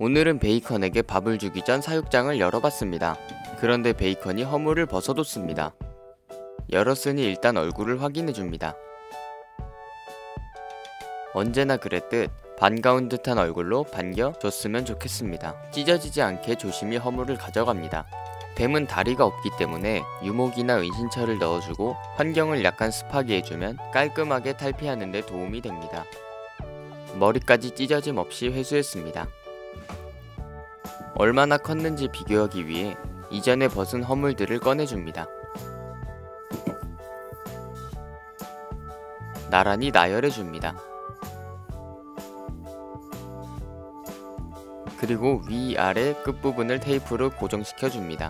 오늘은 베이컨에게 밥을 주기 전 사육장을 열어봤습니다. 그런데 베이컨이 허물을 벗어뒀습니다. 열었으니 일단 얼굴을 확인해줍니다. 언제나 그랬듯 반가운 듯한 얼굴로 반겨줬으면 좋겠습니다. 찢어지지 않게 조심히 허물을 가져갑니다. 뱀은 다리가 없기 때문에 유목이나 은신처를 넣어주고 환경을 약간 습하게 해주면 깔끔하게 탈피하는 데 도움이 됩니다. 머리까지 찢어짐 없이 회수했습니다. 얼마나 컸는지 비교하기 위해 이전에 벗은 허물들을 꺼내줍니다. 나란히 나열해줍니다. 그리고 위아래 끝부분을 테이프로 고정시켜줍니다.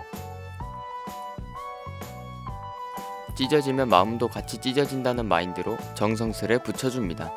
찢어지면 마음도 같이 찢어진다는 마인드로 정성스레 붙여줍니다.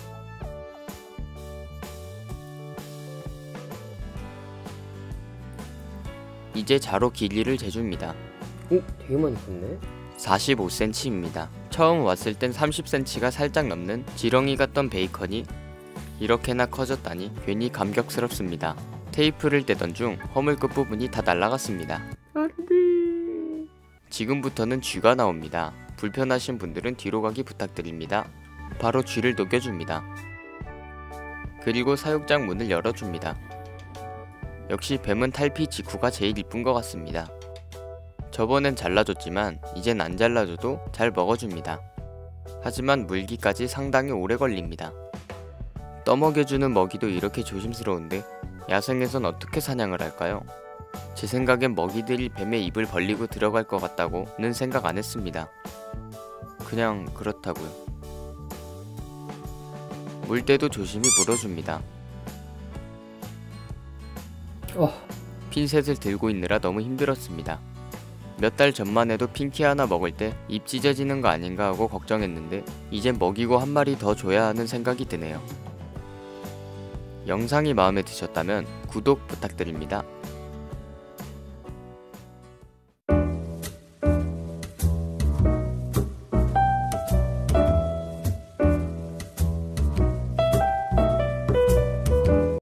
이제 자로 길이를 재줍니다. 오, 되게 많이 컸네. 45cm입니다. 처음 왔을 땐 30cm가 살짝 넘는 지렁이 같던 베이컨이 이렇게나 커졌다니 괜히 감격스럽습니다. 테이프를 떼던 중 허물 끝부분이 다 날아갔습니다. 안돼. 지금부터는 쥐가 나옵니다. 불편하신 분들은 뒤로 가기 부탁드립니다. 바로 쥐를 녹여줍니다. 그리고 사육장 문을 열어줍니다. 역시 뱀은 탈피 직후가 제일 이쁜 것 같습니다. 저번엔 잘라줬지만 이젠 안 잘라줘도 잘 먹어줍니다. 하지만 물기까지 상당히 오래 걸립니다. 떠먹여주는 먹이도 이렇게 조심스러운데 야생에선 어떻게 사냥을 할까요? 제 생각엔 먹이들이 뱀의 입을 벌리고 들어갈 것 같다고는 생각 안 했습니다. 그냥 그렇다고요. 물때도 조심히 물어줍니다. 핀셋을 들고 있느라 너무 힘들었습니다. 몇 달 전만 해도 핑키 하나 먹을 때 입 찢어지는 거 아닌가 하고 걱정했는데 이젠 먹이고 한 마리 더 줘야 하는 생각이 드네요. 영상이 마음에 드셨다면 구독 부탁드립니다.